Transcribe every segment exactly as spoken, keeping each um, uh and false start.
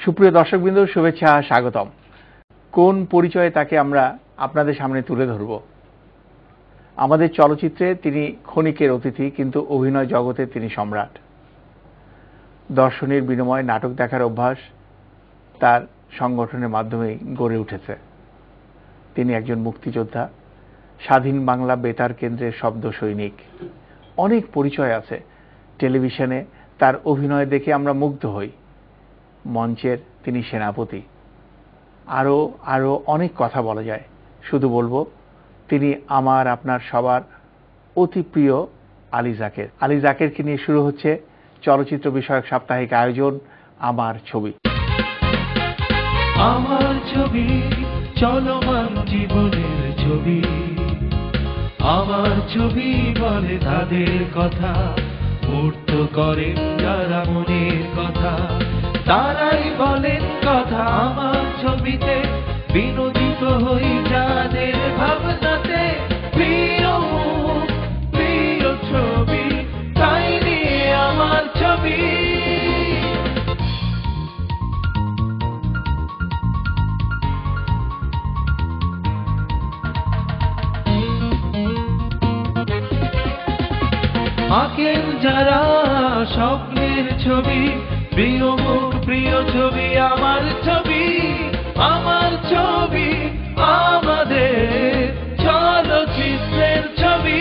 সুপ্রিয় দর্শকবৃন্দ, শুভেচ্ছা, স্বাগতম। কোন পরিচয়ে তাকে আমরা আপনাদের সামনে তুলে ধরব? আমাদের চলচ্চিত্রে তিনি ক্ষণিকের অতিথি, কিন্তু অভিনয় জগতে তিনি সম্রাট। দর্শনের বিনিময়ে নাটক দেখার অভ্যাস তার সংগঠনের মাধ্যমেই গড়ে উঠেছে। তিনি একজন মুক্তিযোদ্ধা, স্বাধীন বাংলা বেতার কেন্দ্রের শব্দ সৈনিক। অনেক পরিচয় আছে। টেলিভিশনে তার অভিনয় দেখে আমরা মুগ্ধ হই। মঞ্চের তিনি সেনাপতি। আরও আরও অনেক কথা বলা যায়। শুধু বলবো, তিনি আমার আপনার সবার অতি প্রিয় আলী যাকের। আলী যাকেরকে নিয়ে শুরু হচ্ছে চলচ্চিত্র বিষয়ক সাপ্তাহিক আয়োজন আমার ছবি। আমার ছবি, চলমান জীবনের ছবি। আমার ছবি বলে তাদের কথা, মূর্ত করেন যারা মনের কথা, তারাই বলেন কথা আমার ছবিতে। বিনোদিত হই যাদের ভাবনাতে, প্রিয় মুখ, প্রিয় ছবি, তাই নিয়ে আমার ছবি। আঁকেন যারা স্বপ্নের ছবি, প্রিয় মুখ, প্রিয় ছবি, আমার ছবি, আমার ছবি, আমাদের চলচ্চিত্রের ছবি।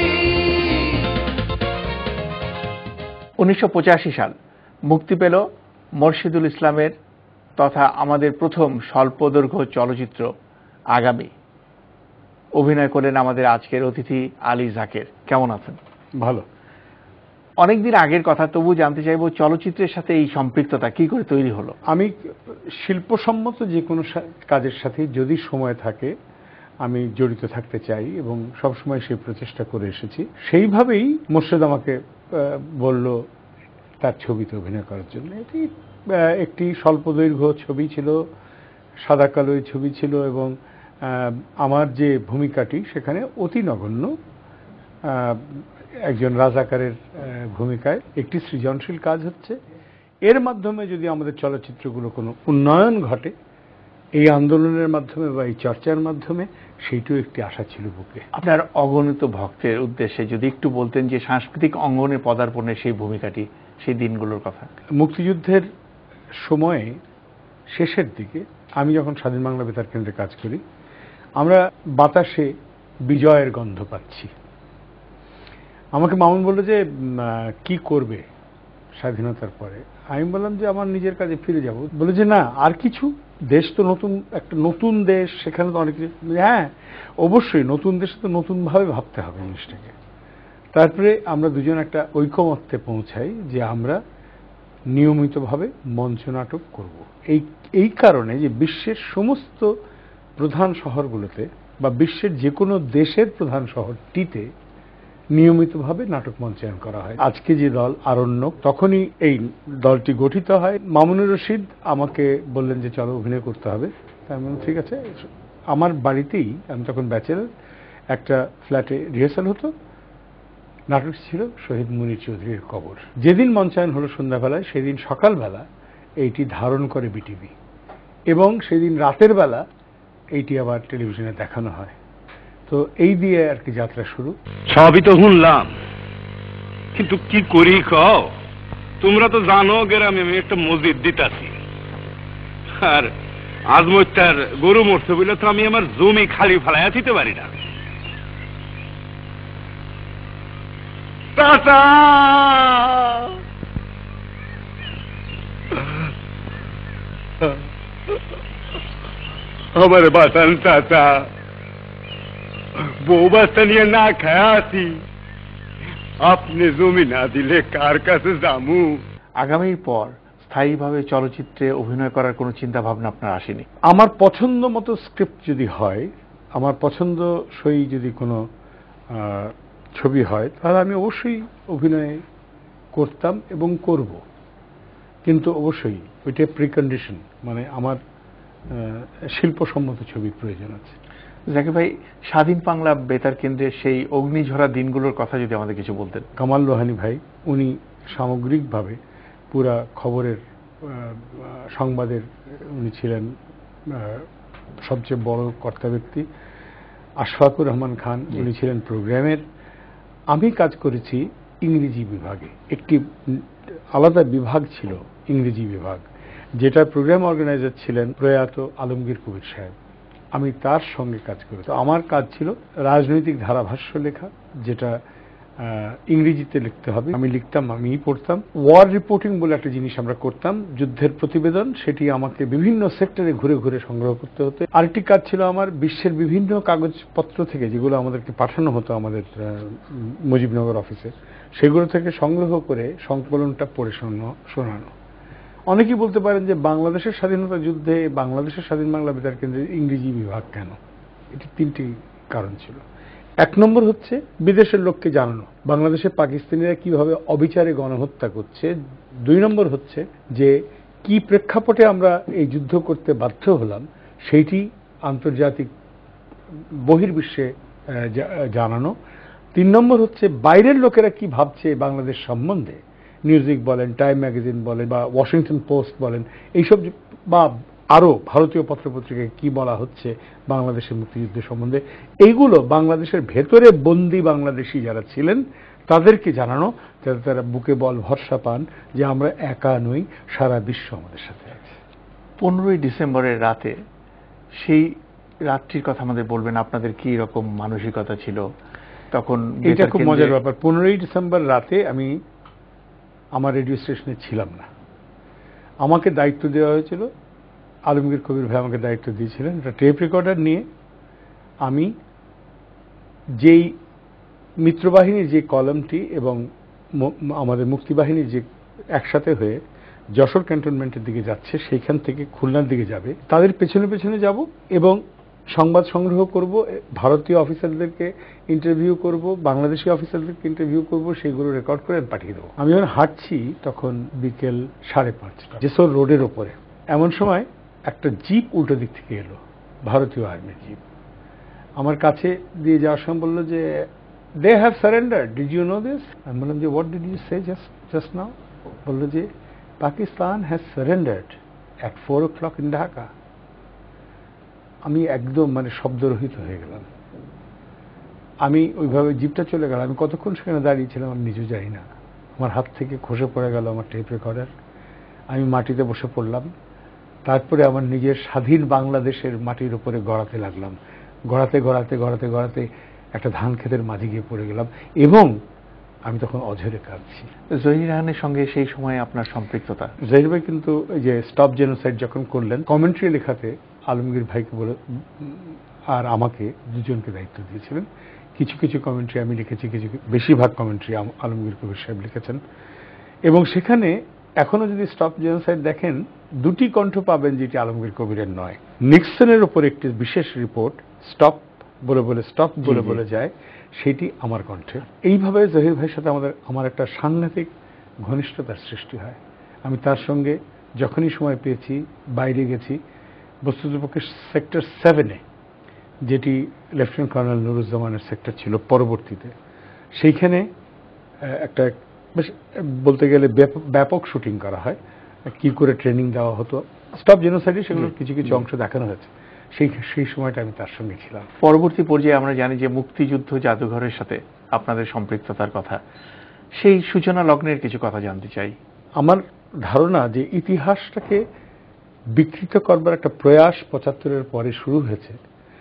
উনিশশো পঁচাশি সাল মুক্তি পেল মোরশেদুল ইসলামের তথা আমাদের প্রথম স্বল্পদৈর্ঘ্য চলচ্চিত্র আগামী। অভিনয় করেন আমাদের আজকের অতিথি আলী যাকের। কেমন আছেন? ভালো। অনেকদিন আগের কথা, তবু জানতে চাইব চলচ্চিত্রের সাথে এই সম্পৃক্ততা কি করে তৈরি হলো? আমি শিল্পসম্মত যে কোনো কাজের সাথে যদি সময় থাকে আমি জড়িত থাকতে চাই এবং সবসময় সেই প্রচেষ্টা করে এসেছি। সেইভাবেই মোর্শেদ আমাকে বলল তার ছবিতে অভিনয় করার জন্য। এটি একটি স্বল্পদৈর্ঘ্য ছবি ছিল, সাদা কালোই ছবি ছিল এবং আমার যে ভূমিকাটি সেখানে অতি নগণ্য একজন রাজাকারের ভূমিকায়। একটি সৃজনশীল কাজ হচ্ছে, এর মাধ্যমে যদি আমাদের চলচ্চিত্রগুলো কোনো উন্নয়ন ঘটে এই আন্দোলনের মাধ্যমে বা এই চর্চার মাধ্যমে, সেইটাও একটি আশা ছিল বুকে। আপনার অগণিত ভক্তের উদ্দেশ্যে যদি একটু বলতেন যে সাংস্কৃতিক অঙ্গনে পদার্পণের সেই ভূমিকাটি, সেই দিনগুলোর কথা। মুক্তিযুদ্ধের সময়ে শেষের দিকে আমি যখন স্বাধীন বাংলা বেতার কেন্দ্রে কাজ করি, আমরা বাতাসে বিজয়ের গন্ধ পাচ্ছি। আমাকে মামুন বলল যে কি করবে স্বাধীনতার পরে। আমি বললাম যে আমার নিজের কাজে ফিরে যাব। বলে যে না, আর কিছু, দেশ তো নতুন, একটা নতুন দেশ, সেখানে তো অনেক কিছু। হ্যাঁ অবশ্যই, নতুন দেশে তো নতুনভাবে ভাবতে হবে জিনিসটাকে। তারপরে আমরা দুজন একটা ঐকমত্যে পৌঁছাই যে আমরা নিয়মিতভাবে মঞ্চ নাটক করব। এই এই কারণে যে বিশ্বের সমস্ত প্রধান শহরগুলোতে বা বিশ্বের যে কোনো দেশের প্রধান শহরটিতে নিয়মিতভাবে নাটক মঞ্চায়ন করা হয়। আজকে যে দল আরণ্যক, তখনই এই দলটি গঠিত হয়। মামুনুর রশিদ আমাকে বললেন যে চলো অভিনয় করতে হবে। তাই আমি বললাম ঠিক আছে। আমার বাড়িতেই, আমি তখন ব্যাচেলর, একটা ফ্ল্যাটে রিহার্সাল হতো। নাটক ছিল শহীদ মুনীর চৌধুরীর কবর। যেদিন মঞ্চায়ন হলো সন্ধ্যাবেলায়, সেদিন সকালবেলা এইটি ধারণ করে বিটিভি এবং সেদিন রাতের বেলা এইটি আবার টেলিভিশনে দেখানো হয়। তো এই দিয়ে আর কি যাত্রা শুরু। সবই তো শুনলাম, কিন্তু কি করি কও? তোমরা তো জানো গ্রামে আমি একটা মসজিদ দিতাছি, আর আজ মরতার গরু মরছে বলে তো আমি আমার জমি খালি ফেলাইয়া দিতে পারি না। চাচা, আমার বাতান চাচা, বউ বাচ্চা নিয়ে না খায়া আছি, আপনি জমি না দিলে কার কাছে যামু? আগামীর পর স্থায়ীভাবে চলচ্চিত্রে অভিনয় করার কোনো চিন্তা ভাবনা আপনার আসেনি? আমার পছন্দ মতো স্ক্রিপ্ট যদি হয়, আমার পছন্দসই যদি কোনো ছবি হয়, তাহলে আমি অবশ্যই অভিনয় করতাম এবং করব। কিন্তু অবশ্যই ওইটা প্রিকন্ডিশন, মানে আমার শিল্পসম্মত ছবির প্রয়োজন আছে। জাকির ভাই, স্বাধীন বাংলা বেতার কেন্দ্রের সেই অগ্নিঝরা দিনগুলোর কথা যদি আমাদের কিছু বলতেন। কামাল লোহানী ভাই, উনি সামগ্রিকভাবে পুরা খবরের সংবাদের উনি ছিলেন সবচেয়ে বড় কর্তা ব্যক্তি, আশফাকুর রহমান খান উনি ছিলেন প্রোগ্রামের। আমি কাজ করেছি ইংরেজি বিভাগে, একটি আলাদা বিভাগ ছিল ইংরেজি বিভাগ, যেটা প্রোগ্রাম অর্গানাইজার ছিলেন প্রয়াত আলমগীর কবির সাহেব। আমি তার সঙ্গে কাজ করেছি। আমার কাজ ছিল রাজনৈতিক ধারাভাষ্য লেখা, যেটা ইংরেজিতে লিখতে হবে। আমি লিখতাম, আমিই পড়তাম। ওয়ার রিপোর্টিং বলে একটা জিনিস আমরা করতাম, যুদ্ধের প্রতিবেদন, সেটি আমাকে বিভিন্ন সেক্টরে ঘুরে ঘুরে সংগ্রহ করতে হতো। আরেকটি কাজ ছিল আমার বিশ্বের বিভিন্ন কাগজপত্র থেকে, যেগুলো আমাদেরকে পাঠানো হতো আমাদের মুজিবনগর অফিসে, সেগুলো থেকে সংগ্রহ করে সংকলনটা পড়ে শোনানো। অনেকেই বলতে পারেন যে বাংলাদেশের স্বাধীনতা যুদ্ধে বাংলাদেশের স্বাধীন বাংলা বেতার কেন্দ্রের ইংরেজি বিভাগ কেন? এটি তিনটি কারণ ছিল। এক নম্বর হচ্ছে বিদেশের লোককে জানানো বাংলাদেশে পাকিস্তানিরা কিভাবে অবিচারে গণহত্যা করছে। দুই নম্বর হচ্ছে যে কি প্রেক্ষাপটে আমরা এই যুদ্ধ করতে বাধ্য হলাম, সেইটি আন্তর্জাতিক বহির্বিশ্বে জানানো। তিন নম্বর হচ্ছে বাইরের লোকেরা কি ভাবছে বাংলাদেশ সম্বন্ধে, নিউজউইক বলেন, টাইম ম্যাগাজিন বলেন, বা ওয়াশিংটন পোস্ট বলেন, এইসব, বা আরও ভারতীয় পত্রপত্রিকায় কি বলা হচ্ছে বাংলাদেশের মুক্তিযুদ্ধ সম্বন্ধে, এইগুলো বাংলাদেশের ভেতরে বন্দী বাংলাদেশি যারা ছিলেন তাদেরকে জানানো, যাতে তারা বুকে বল ভরসা পান যে আমরা একা নই, সারা বিশ্ব আমাদের সাথে আছে। পনেরোই ডিসেম্বরের রাতে, সেই রাতটির কথা আমাদের বলবেন, আপনাদের কি রকম মানসিকতা ছিল তখন? এটা খুব মজার ব্যাপার। পনেরোই ডিসেম্বর রাতে আমি আমার রেডিও স্টেশনে ছিলাম না। আমাকে দায়িত্ব দেওয়া হয়েছিল, আলমগীর কবির ভাই আমাকে দায়িত্ব দিয়েছিলেন, একটা টেপ রেকর্ডার নিয়ে আমি যেই মিত্রবাহিনীর যে কলামটি এবং আমাদের মুক্তিবাহিনীর যে একসাথে হয়ে যশোর ক্যান্টনমেন্টের দিকে যাচ্ছে, সেইখান থেকে খুলনার দিকে যাবে, তাদের পেছনে পেছনে যাব এবং সংবাদ সংগ্রহ করব, ভারতীয় অফিসারদেরকে ইন্টারভিউ করব, বাংলাদেশি অফিসারদেরকে ইন্টারভিউ করব, সেগুলো রেকর্ড করে পাঠিয়ে দেবো। আমি যখন হাঁটছি তখন বিকেল সাড়ে পাঁচটা, যেসব রোডের ওপরে, এমন সময় একটা জিপ উল্টো দিক থেকে এলো, ভারতীয় আর্মির জিপ। আমার কাছে দিয়ে যাওয়ার সময় বললো যে they have surrender, did you know this? আমি বললাম যে what did you say just just now? বললো যে Pakistan has surrendered at four o'clock in Dhaka. আমি একদম মানে শব্দরহিত হয়ে গেলাম। আমি ওইভাবে জিপটা চলে গেল। আমি কতক্ষণ সেখানে দাঁড়িয়েছিলাম আমি নিজেও জানি না। আমার হাত থেকে খসে পড়ে গেল আমার টেপ রেকর্ডার। আমি মাটিতে বসে পড়লাম। তারপরে আমার নিজের স্বাধীন বাংলাদেশের মাটির উপরে গড়াতে লাগলাম। গড়াতে গড়াতে গড়াতে গড়াতে একটা ধান ক্ষেতের মাঝে গিয়ে পড়ে গেলাম এবং আমি তখন অঝরে কাঁদছি। জহির রাহানের সঙ্গে সেই সময় আপনার সম্পৃক্ততা? জহির ভাই কিন্তু যে স্টপ জেনোসাইড যখন করলেন, কমেন্ট্রি লেখাতে আলমগীর ভাইকে বলে আর আমাকে দুজনকে দায়িত্ব দিয়েছিলেন। কিছু কিছু কমেন্ট্রি আমি লিখেছি, কিছু বেশিরভাগ কমেন্ট্রি আলমগীর কবির সাহেব লিখেছেন। এবং সেখানে এখনো যদি স্টপ জেনোসাইড দেখেন, দুটি কণ্ঠ পাবেন যেটি আলমগীর কবিরের নয়। নিক্সনের উপর একটি বিশেষ রিপোর্ট স্টপ বলে বলে স্টপ বলে বলে যায়, সেটি আমার কণ্ঠে। এইভাবে জহির ভাইয়ের সাথে আমাদের আমার একটা সাংঘাতিক ঘনিষ্ঠতার সৃষ্টি হয়। আমি তার সঙ্গে যখনই সময় পেয়েছি বাইরে গেছি। বস্তুতপক্ষে সেক্টর সেভেনে, যেটি লেফটেন্যান্ট কর্নেল নুরুজ্জামানের সেক্টর ছিল পরবর্তীতে, সেইখানে একটা বেশ বলতে গেলে ব্যাপক শুটিং করা হয়। কি করে ট্রেনিং দেওয়া হতো স্টপ জেনোসাইডে, সেগুলোর কিছু কিছু অংশ দেখানো হয়েছে। সেই সেই সময়টা আমি তার সঙ্গে ছিলাম। পরবর্তী পর্যায়ে আমরা জানি যে মুক্তিযুদ্ধ জাদুঘরের সাথে আপনাদের সম্পৃক্ততার কথা, সেই সূচনা লগ্নের কিছু কথা জানতে চাই। আমার ধারণা যে ইতিহাসটাকে বিকৃত করবার একটা প্রয়াস পঁচাত্তরের পরে শুরু হয়েছে।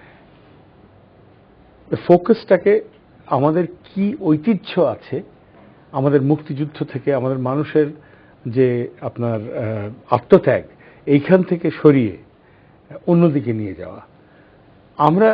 ফোকাসটাকে আমাদের কি ঐতিহ্য আছে আমাদের মুক্তিযুদ্ধ থেকে, আমাদের মানুষের যে আপনার আত্মত্যাগ, এইখান থেকে সরিয়ে অন্যদিকে নিয়ে যাওয়া। আমরা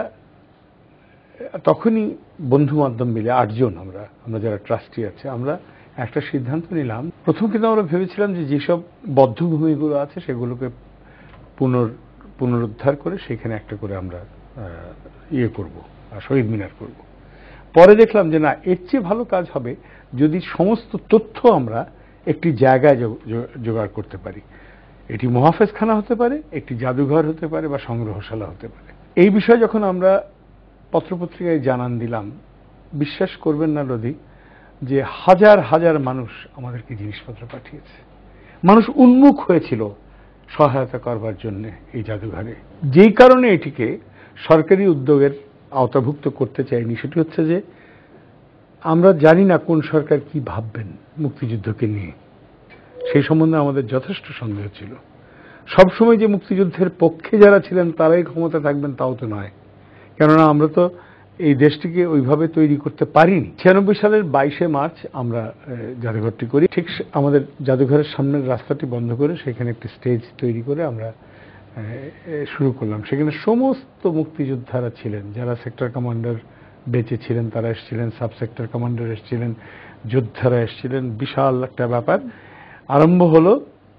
তখনই বন্ধু মাধ্যম মিলে আটজন, আমরা আমরা যারা ট্রাস্টি আছে, আমরা একটা সিদ্ধান্ত নিলাম। প্রথম কিন্তু আমরা ভেবেছিলাম যে যেসব বদ্ধভূমিগুলো আছে সেগুলোকে পুনর পুনরুদ্ধার করে সেখানে একটা করে আমরা ইয়ে করব, শহীদ মিনার করব। পরে দেখলাম যে না, এর চেয়ে ভালো কাজ হবে যদি সমস্ত তথ্য আমরা একটি জায়গায় জোগাড় করতে পারি। এটি মহাফেজখানা হতে পারে, একটি জাদুঘর হতে পারে, বা সংগ্রহশালা হতে পারে। এই বিষয়ে যখন আমরা পত্রপত্রিকায় জানান দিলাম, বিশ্বাস করবেন না রদি, যে হাজার হাজার মানুষ আমাদেরকে জিনিসপত্র পাঠিয়েছে। মানুষ উন্মুখ হয়েছিল সহায়তা করবার জন্য এই জাদুঘরে। যেই কারণে এটিকে সরকারি উদ্যোগের আওতাভুক্ত করতে চাইনি সেটি হচ্ছে যে আমরা জানি না কোন সরকার কি ভাববেন মুক্তিযুদ্ধকে নিয়ে, সেই সম্বন্ধে আমাদের যথেষ্ট সন্দেহ ছিল। সবসময় যে মুক্তিযুদ্ধের পক্ষে যারা ছিলেন তারাই ক্ষমতা থাকবেন তাও তো নয়, কেননা আমরা তো এই দেশটিকে ওইভাবে তৈরি করতে পারিনি। ছিয়ানব্বই সালের বাইশে মার্চ আমরা জাদুঘরটি করি। ঠিক আমাদের জাদুঘরের সামনের রাস্তাটি বন্ধ করে সেখানে একটি স্টেজ তৈরি করে আমরা শুরু করলাম। সেখানে সমস্ত মুক্তিযোদ্ধারা ছিলেন, যারা সেক্টর কমান্ডার বেঁচে ছিলেন তারা এসেছিলেন, সাব সেক্টর কমান্ডার এসেছিলেন, যোদ্ধারা এসেছিলেন। বিশাল একটা ব্যাপার আরম্ভ হলো।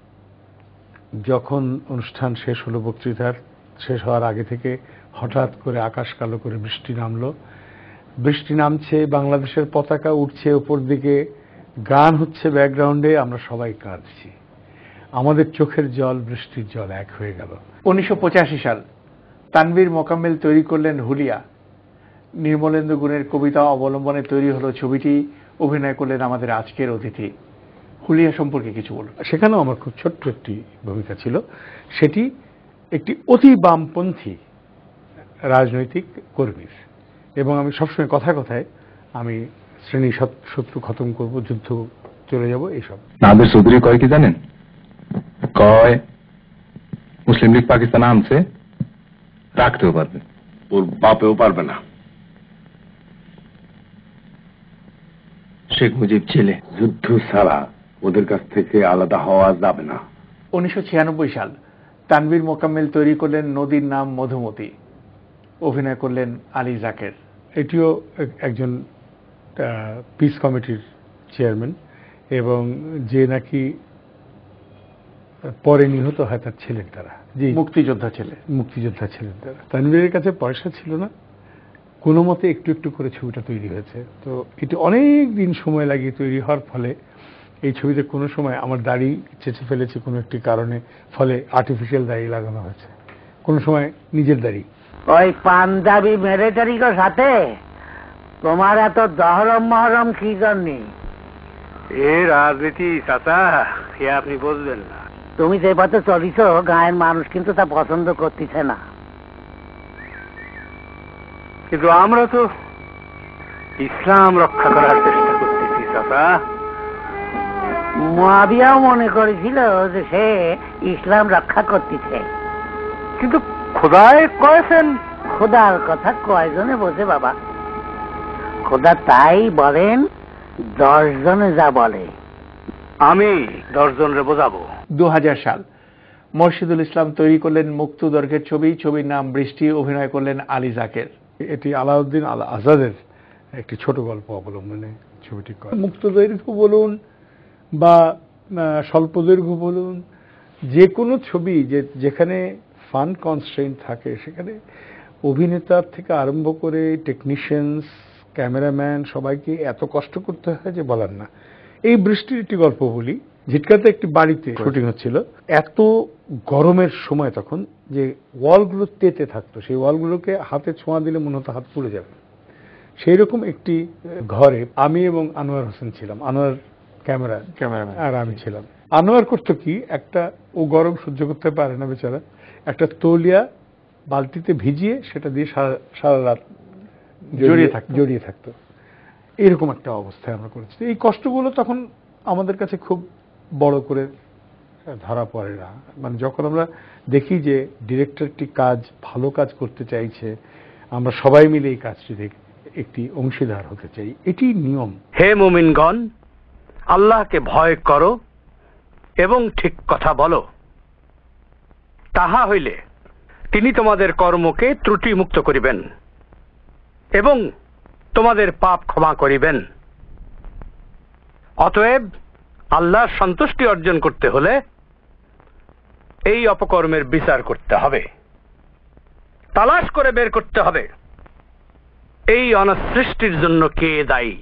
যখন অনুষ্ঠান শেষ হলো, বক্তৃতার শেষ হওয়ার আগে থেকে হঠাৎ করে আকাশ কালো করে বৃষ্টি নামলো। বৃষ্টি নামছে, বাংলাদেশের পতাকা উঠছে উপর দিকে, গান হচ্ছে ব্যাকগ্রাউন্ডে, আমরা সবাই কাঁদছি। আমাদের চোখের জল বৃষ্টির জল এক হয়ে গেল। উনিশশো পঁচাশি সাল তানভীর মোকাম্মেল তৈরি করলেন হুলিয়া। নির্মলেন্দু গুণের কবিতা অবলম্বনে তৈরি হলো ছবিটি। অভিনয় করলেন আমাদের আজকের অতিথি। হুলিয়া সম্পর্কে কিছু বলুন। সেখানেও আমার খুব ছোট্ট একটি ভূমিকা ছিল। সেটি একটি অতি বামপন্থী রাজনৈতিক কর্মীর, এবং আমি সবসময় কথায় কথায় আমি শ্রেণী শত্রু খতম করব, যুদ্ধ চলে যাব, এইসব। নাদের চৌধুরী কয় কি জানেন? কয় মুসলিম লীগ পাকিস্তান আনছে, রাখতেও পারবে, ওর বাপেও পারবে না। শেখ মুজিব ছেলে, যুদ্ধ ছাড়া ওদের কাছ থেকে আলাদা হওয়া যাবে না। উনিশশো ছিয়ানব্বই সাল তানভীর মোকাম্মেল তৈরি করলেন নদীর নাম মধুমতি। অভিনয় করলেন আলী জাকের। এটিও একজন পিস কমিটির চেয়ারম্যান, এবং যে নাকি পরে নিহত হয় তার ছিলেন তারা, যে মুক্তিযোদ্ধা ছেলে মুক্তিযোদ্ধা ছিলেন তারা। তানভীরের কাছে পয়সা ছিল না, কোনো মতে একটু একটু করে ছবিটা তৈরি হয়েছে। তো এটি অনেক দিন সময় লাগিয়ে তৈরি হওয়ার ফলে এই ছবিতে কোনো সময় আমার দাড়ি চেঁচে ফেলেছে কোনো একটি কারণে, ফলে আর্টিফিশিয়াল দাড়ি লাগানো হয়েছে, কোনো সময় নিজের দাড়ি। ওই পাঞ্জাবি মিলিটারির সাথে তোমার এত দহরম মহরম কি জন্যে? এ রাজনীতি চাচা, এ আপনি বুঝবেন না। তুমি যে পথে চলিছ গায়ের মানুষ কিন্তু তা পছন্দ করতেছে না। কিন্তু আমরা তো ইসলাম রক্ষা করার চেষ্টা করতেছি চাচা। মুয়াবিয়াও মনে করেছিল যে সে ইসলাম রক্ষা করতেছে, কিন্তু খোদায় কয়েছেন। খোদার কথা কয়জনে বোঝে বাবা? খোদা তাই বলেন দশ জনে যা বলে। আমি দশ জনরে বোঝাবো। দু হাজার সাল মোরশেদুল ইসলাম তৈরি করলেন মুক্ত দৈর্ঘ্যের ছবি। ছবির নাম বৃষ্টি। অভিনয় করলেন আলী জাকের। এটি আলাউদ্দিন আল আজাদের একটি ছোট গল্প অবলম্বনে ছবিটি করা। মুক্ত দৈর্ঘ্য বলুন বা স্বল্প দৈর্ঘ্য বলুন, যে কোনো ছবি যে যেখানে ফান কনস্ট্রেইন্ট থাকে সেখানে অভিনেতার থেকে আরম্ভ করে টেকনিশিয়ানস, ক্যামেরাম্যান সবাইকে এত কষ্ট করতে হয় যে বলার না। এই বৃষ্টির একটি গল্প বলি। ঝিটকাতে একটি বাড়িতে শুটিং হচ্ছিল। এত গরমের সময় তখন যে ওয়ালগুলো তেতে থাকতো, সেই ওয়ালগুলোকে হাতে ছোঁয়া দিলে মনে হতো হাত পুড়ে যাবে। সেই রকম একটি ঘরে আমি এবং আনোয়ার হোসেন ছিলাম। আনোয়ার ক্যামেরা ক্যামেরাম্যান আর আমি ছিলাম। আনোয়ার করতো কি, একটা ও গরম সহ্য করতে পারে না বেচারা, একটা তৌলিয়া বালতিতে ভিজিয়ে সেটা দিয়ে সারা সারা রাত জড়িয়ে থাকতো জড়িয়ে থাকতো এরকম একটা অবস্থায় আমরা করেছি। এই কষ্টগুলো তখন আমাদের কাছে খুব বড় করে ধরা পড়ে না। মানে যখন আমরা দেখি যে ডিরেক্টরটি কাজ ভালো কাজ করতে চাইছে, আমরা সবাই মিলে এই কাজটি একটি অংশীদার হতে চাই, এটি নিয়ম। হে মুমিনগণ, আল্লাহকে ভয় করো এবং ঠিক কথা বলো, তাহা হইলে তিনি তোমাদের কর্মকে ত্রুটি মুক্ত করিবেন এবং তোমাদের পাপ ক্ষমা করিবেন। অতএব আল্লাহর সন্তুষ্টি অর্জন করতে হলে এই অপকর্মের বিচার করতে হবে, তালাশ করে বের করতে হবে এই অনাসৃষ্টির জন্য কে দায়ী।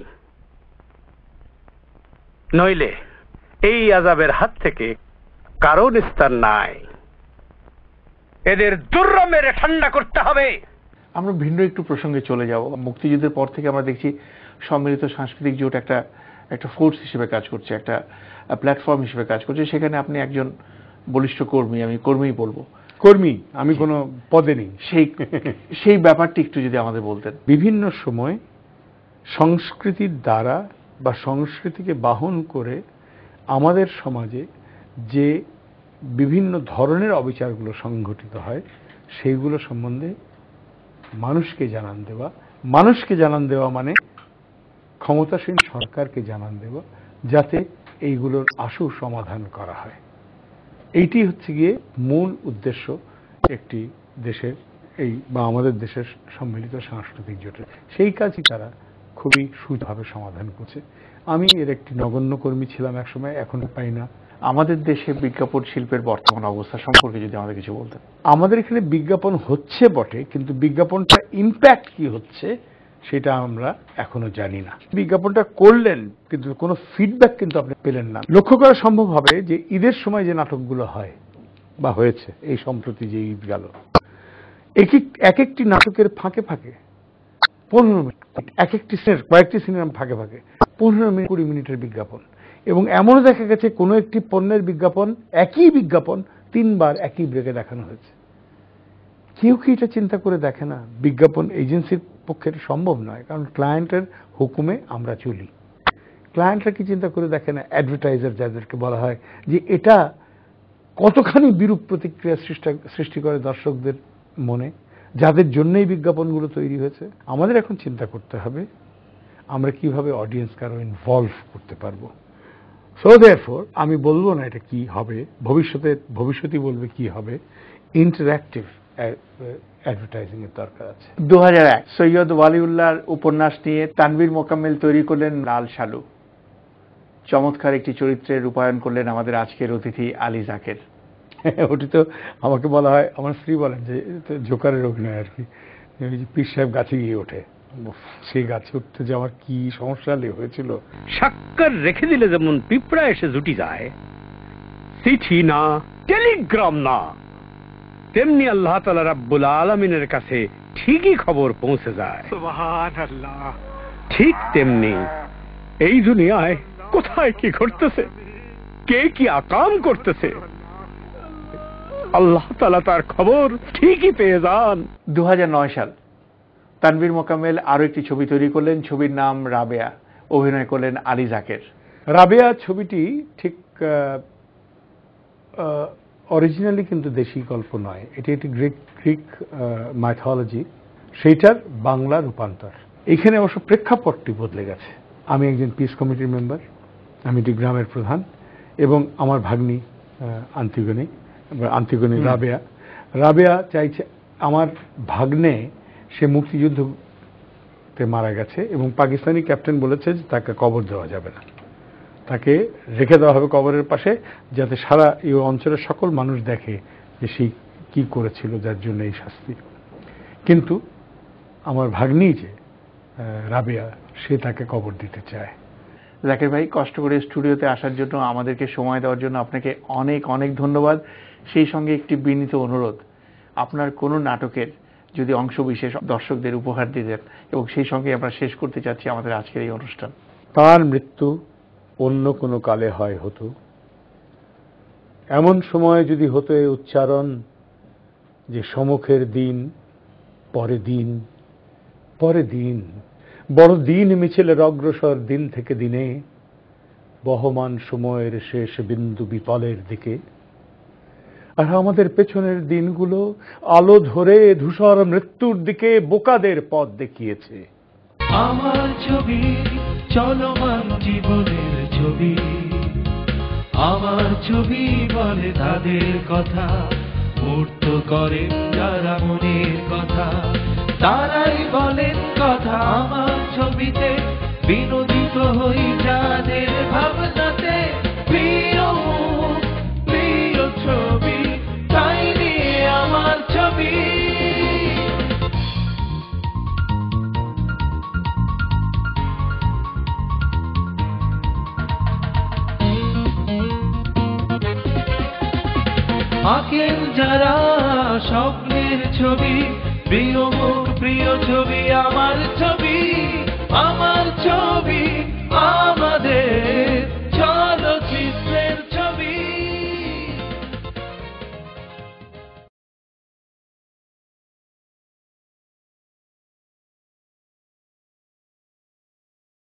নইলে এই আযাবের হাত থেকে কারো নিস্তার নাই। এদের দুর্রা মেরে ঠান্ডা করতে হবে। আমরা ভিন্ন একটু প্রসঙ্গে চলে যাব। মুক্তিযুদ্ধের পর থেকে আমরা দেখছি সম্মিলিত সাংস্কৃতিক জোট একটা একটা ফোর্স হিসেবে কাজ করছে, একটা প্ল্যাটফর্ম হিসেবে কাজ করছে। সেখানে আপনি একজন বলিষ্ঠ কর্মী, আমি কর্মীই বলবো, কর্মী, আমি কোনো পদে নেই। সেই সেই ব্যাপারটি একটু যদি আমাদের বলতেন। বিভিন্ন সময় সংস্কৃতির দ্বারা বা সংস্কৃতিকে বাহন করে আমাদের সমাজে যে বিভিন্ন ধরনের অবিচারগুলো সংঘটিত হয় সেইগুলো সম্বন্ধে মানুষকে জানান দেওয়া, মানুষকে জানান দেওয়া মানে ক্ষমতাসীন সরকারকে জানান দেওয়া, যাতে এইগুলোর আশু সমাধান করা হয়। এইটি হচ্ছে গিয়ে মূল উদ্দেশ্য একটি দেশের, এই বা আমাদের দেশের সম্মিলিত সাংস্কৃতিক জোটের। সেই কাজই তারা খুবই সুভাবে সমাধান করছে। আমি এর একটি নগণ্য কর্মী ছিলাম একসময়, এখন পাই না। আমাদের দেশে বিজ্ঞাপন শিল্পের বর্তমান অবস্থা সম্পর্কে যদি আমাদের কিছু বলতেন। আমাদের এখানে বিজ্ঞাপন হচ্ছে বটে, কিন্তু বিজ্ঞাপনটা ইম্প্যাক্ট কি হচ্ছে সেটা আমরা এখনো জানি না। বিজ্ঞাপনটা করলেন কিন্তু কোনো ফিডব্যাক কিন্তু আপনি পেলেন না। লক্ষ্য করা সম্ভব হবে যে ঈদের সময় যে নাটকগুলো হয় বা হয়েছে, এই সম্প্রতি যে ঈদ গেল, এক একটি নাটকের ফাঁকে ফাঁকে পনেরো মিনিট, এক একটি সিনেমা, কয়েকটি সিনেমা ফাঁকে ফাঁকে পনেরো মিনিট কুড়ি মিনিটের বিজ্ঞাপন। এবং এমনও দেখা গেছে কোনো একটি পণ্যের বিজ্ঞাপন, একই বিজ্ঞাপন তিনবার একই ব্রেকে দেখানো হয়েছে। কেউ কি এটা চিন্তা করে দেখে না? বিজ্ঞাপন এজেন্সির পক্ষে এটা সম্ভব নয়, কারণ ক্লায়েন্টের হুকুমে আমরা চলি। ক্লায়েন্টরা কি চিন্তা করে দেখে না? অ্যাডভার্টাইজার যাদেরকে বলা হয়, যে এটা কতখানি বিরূপ প্রতিক্রিয়া সৃষ্টি সৃষ্টি করে দর্শকদের মনে, যাদের জন্যই বিজ্ঞাপনগুলো তৈরি হয়েছে। আমাদের এখন চিন্তা করতে হবে আমরা কিভাবে অডিয়েন্সকে আরো ইনভলভ করতে পারবো। সো দেয়ারফর আমি বলবো না এটা কি হবে, ভবিষ্যতে ভবিষ্যতই বলবে কি হবে। ইন্টারঅ্যাক্টিভ অ্যাডভার্টাইজিং এর দরকার আছে। দু হাজার এক সৈয়দ ওয়ালিউল্লাহর উপন্যাস নিয়ে তানভীর মোকাম্মেল তৈরি করলেন লাল সালু। চমৎকার একটি চরিত্রে রূপায়ণ করলেন আমাদের আজকের অতিথি আলী যাকের। ওটি তো আমাকে বলা হয়, আমার স্ত্রী বলেন যে জোকারের অভিনয় আর কি। পীর সাহেব গাছে গিয়ে ওঠে, সেই গাছে উঠতে যে আমার কি সমস্যা হয়েছিল। সাক্কার রেখে দিলে যেমন পিঁপড়া এসে জুটি যায়, চিঠি না, টেলিগ্রাম না, তেমনি আল্লাহ তাআলা রাব্বুল আলামিনের কাছে ঠিকই খবর পৌঁছে যায়। সুবহানাল্লাহ। ঠিক তেমনি এই দুনিয়ায় কোথায় কি ঘটতেছে, কে কি আকাম করতেছে, আল্লাহ তাআলা তার খবর ঠিকই পেয়ে যান। দু হাজার নয় সাল তানভীর মোকাম্মেল আরো একটি ছবি তৈরি করলেন, ছবির নাম রাবেয়া। অভিনয় করলেন আলী যাকের। রাবেয়া ছবিটি ঠিক অরিজিনালি কিন্তু দেশি গল্প নয়, এটি একটি গ্রিক গ্রিক মাইথোলজি, সেইটার বাংলা রূপান্তর। এখানে অবশ্য প্রেক্ষাপটটি বদলে গেছে। আমি একজন পিস কমিটির মেম্বার, আমি একটি গ্রামের প্রধান, এবং আমার ভাগ্নি আন্তিগনি আন্তিগনি রাবেয়া। রাবেয়া চাইছে, আমার ভাগ্নে সে মুক্তিযুদ্ধতে মারা গেছে এবং পাকিস্তানি ক্যাপ্টেন বলেছে যে তাকে কবর দেওয়া যাবে না, তাকে রেখে দেওয়া হবে কবরের পাশে, যাতে সারা এই অঞ্চলের সকল মানুষ দেখে যে সে কি করেছিল যার জন্য এই শাস্তি। কিন্তু আমার ভাগ্নি যে রাবেয়া, সে তাকে কবর দিতে চায়। জাকির ভাই, কষ্ট করে স্টুডিওতে আসার জন্য, আমাদেরকে সময় দেওয়ার জন্য আপনাকে অনেক অনেক ধন্যবাদ। সেই সঙ্গে একটি বিনীত অনুরোধ, আপনার কোনো নাটকের যদি অংশ বিশেষ দর্শকদের উপহার দিতেন, এবং সেই সঙ্গে আমরা শেষ করতে চাচ্ছি আমাদের আজকের এই অনুষ্ঠান। তার মৃত্যু অন্য কোনো কালে হয় হতো, এমন সময় যদি হতো এই উচ্চারণ যে সমুখের দিন পরে দিন পরে দিন, বড় দিন মিছিলের অগ্রসর দিন থেকে দিনে, বহমান সময়ের শেষ বিন্দু বিপলের দিকে। আর আমাদের পেছনের দিনগুলো আলো ধরে ধূসর মৃত্যুর দিকে বোকাদের পথ দেখিয়েছে। আমার ছবি, চলমান জীবনের ছবি, আমার ছবি বলে তাদের কথা, মূর্ত করেন যারা মনের কথা, তারাই বলেন কথা আমার ছবিতে, বিনোদিত হই যাদের ভাবনাতে। প্রিয় মুখ, প্রিয় ছবি, তাই নিয়ে আমার ছবি। আঁকেন যারা স্বপ্নের ছবি, প্রিয় মুখ, প্রিয় ছবি, আমার ছবি, আমার ছবি।